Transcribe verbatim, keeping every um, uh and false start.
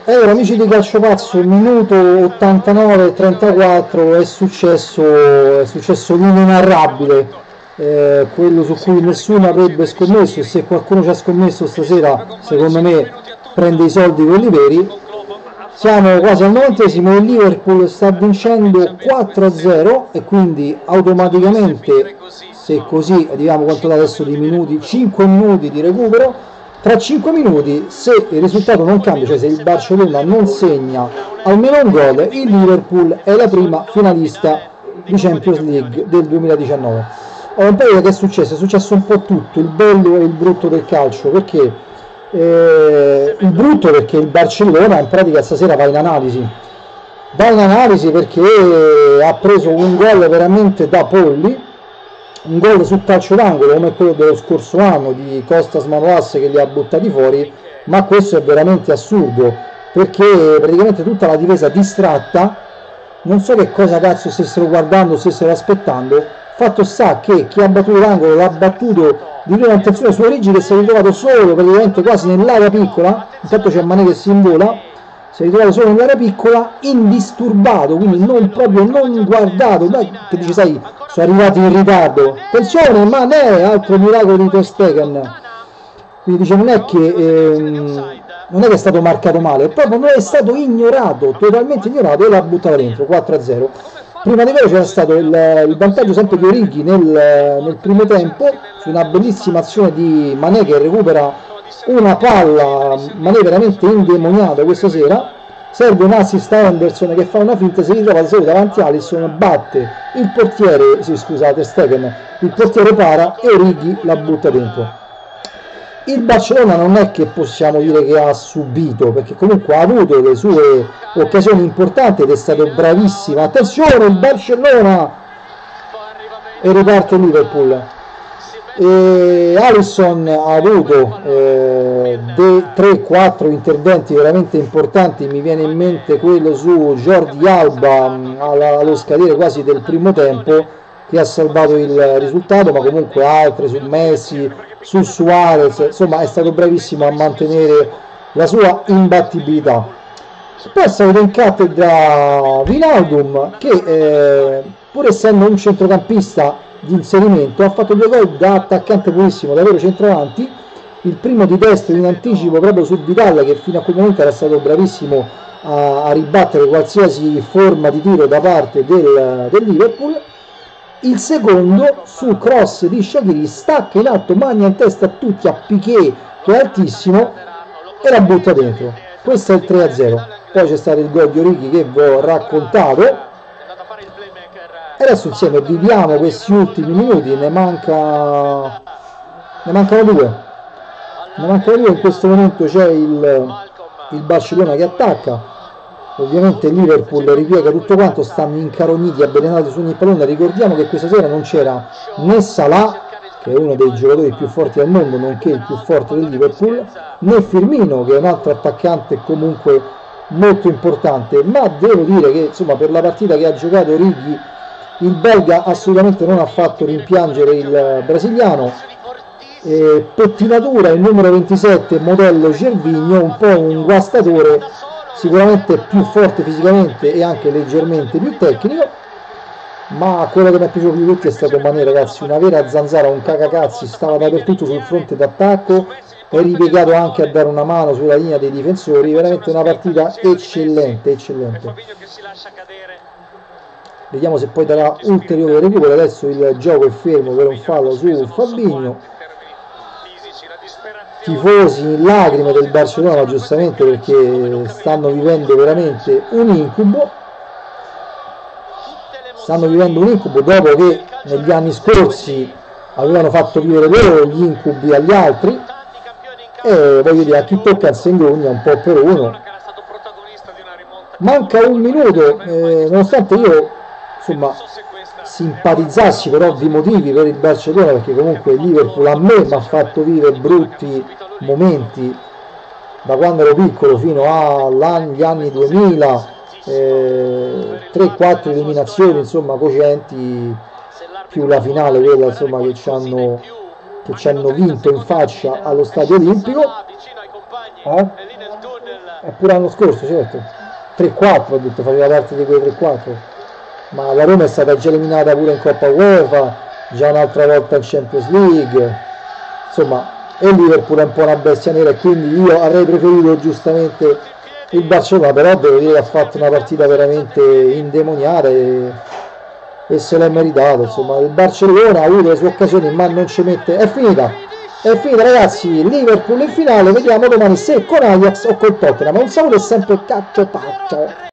E allora, amici di Calciopazzo, minuto ottantanove trentaquattro, è successo, è successo l'inenarrabile, eh, quello su cui nessuno avrebbe scommesso, e se qualcuno ci ha scommesso stasera, secondo me, prende i soldi quelli veri. Siamo quasi al novantesimo, il Liverpool sta vincendo quattro a zero e quindi automaticamente, se così arriviamo quanto da adesso di minuti, cinque minuti di recupero. Tra cinque minuti, se il risultato non cambia, cioè se il Barcellona non segna almeno un gol, il Liverpool è la prima finalista di Champions League del duemiladiciannove. Allora, un po' che è successo? È successo un po' tutto, il bello e il brutto del calcio, perché eh, il brutto perché il Barcellona in pratica stasera va in analisi, va in analisi perché ha preso un gol veramente da polli, un gol sul calcio d'angolo come quello dello scorso anno di Costas Manolas che li ha buttati fuori, ma questo è veramente assurdo perché praticamente tutta la difesa distratta, non so che cosa cazzo stessero guardando, stessero aspettando. Fatto sta che chi ha battuto l'angolo l'ha battuto di prima attenzione su Origi, che si è ritrovato solo praticamente quasi nell'area piccola, intanto c'è Mané che si invola, si è ritrovato solo nell'area piccola, indisturbato, quindi non proprio non guardato, dai, che dice sai, sono arrivati in ritardo, attenzione, Mané, altro miracolo di Ter Stegen, quindi dice non è che ehm, non è che è stato marcato male, proprio non è stato ignorato, totalmente ignorato, e l'ha buttata dentro, quattro a zero. Prima di quello c'era stato il, il vantaggio sempre di Origi nel, nel primo tempo, su una bellissima azione di Mané che recupera una palla, Mané veramente indemoniato questa sera, serve un assist a Henderson che fa una finta, si ritrova di solito davanti a Alisson, batte il portiere, sì scusate Stegen, il portiere para e Origi la butta dentro. Il Barcellona non è che possiamo dire che ha subito, perché comunque ha avuto le sue occasioni importanti ed è stato bravissimo. Attenzione, il Barcellona, e riparte il Liverpool. E Alisson ha avuto eh, tre quattro interventi veramente importanti, mi viene in mente quello su Jordi Alba allo scadere quasi del primo tempo che ha salvato il risultato, ma comunque altri su Messi, su Suarez, insomma è stato bravissimo a mantenere la sua imbattibilità. Poi è stato in cattedra Wijnaldum che eh, pur essendo un centrocampista di inserimento ha fatto due gol da attaccante purissimo, davvero centravanti, il primo di destro in anticipo proprio su Vidal che fino a quel momento era stato bravissimo a, a ribattere qualsiasi forma di tiro da parte del, del Liverpool, il secondo su cross di Shaqiri, stacca in alto, magna in testa a tutti, a Piqué che è altissimo e la butta dentro. Questo è il tre a zero. Poi c'è stato il gol di Origi che vi ho raccontato e adesso insieme viviamo questi ultimi minuti, ne manca ne mancano due ne mancano due in questo momento c'è il, il Barcellona che attacca, ovviamente il Liverpool ripiega tutto quanto, stanno incarogniti, avvelenati su ogni pallone. Ricordiamo che questa sera non c'era né Salah, che è uno dei giocatori più forti al mondo nonché il più forte del Liverpool, né Firmino che è un altro attaccante comunque molto importante, ma devo dire che insomma per la partita che ha giocato Origi il belga assolutamente non ha fatto rimpiangere il brasiliano. Eh, pettinatura il numero ventisette modello Gervinho, un po' un guastatore, sicuramente più forte fisicamente e anche leggermente più tecnico, ma quello che mi è piaciuto più di tutti è stato Mané, ragazzi, una vera zanzara, un cacacazzi, stava dappertutto sul fronte d'attacco, è ripiegato anche a dare una mano sulla linea dei difensori, veramente una partita eccellente, eccellente. Vediamo se poi darà ulteriore recupero. Adesso il gioco è fermo per un fallo su Fabinho, tifosi in lacrime del Barcellona giustamente perché stanno vivendo veramente un incubo, stanno vivendo un incubo dopo che negli anni scorsi avevano fatto vivere loro gli incubi agli altri, e voglio dire, a chi tocca il sengogna un po' per uno. Manca un minuto, eh, nonostante io insomma simpatizzassi per ovvi motivi per il Barcellona, perché comunque il Liverpool a me mi ha fatto vivere brutti momenti da quando ero piccolo fino agli anni duemila, eh, tre quattro eliminazioni insomma cocenti, più la finale quella insomma che ci hanno che ci hanno vinto in faccia allo Stadio Olimpico, eh? è pure l'anno scorso, certo. tre quattro ho detto, faceva parte di quei tre quattro. Ma la Roma è stata già eliminata pure in Coppa UEFA, già un'altra volta in Champions League. Insomma, e il Liverpool è un po' una bestia nera e quindi io avrei preferito giustamente il Barcellona, però devo dire che ha fatto una partita veramente indemoniata e, e se l'è meritato. Insomma, il Barcellona ha avuto le sue occasioni ma non ci mette. È finita, è finita ragazzi, Liverpool in finale, vediamo domani se con Ajax o con Tottenham. Un saluto e sempre caccio taccio.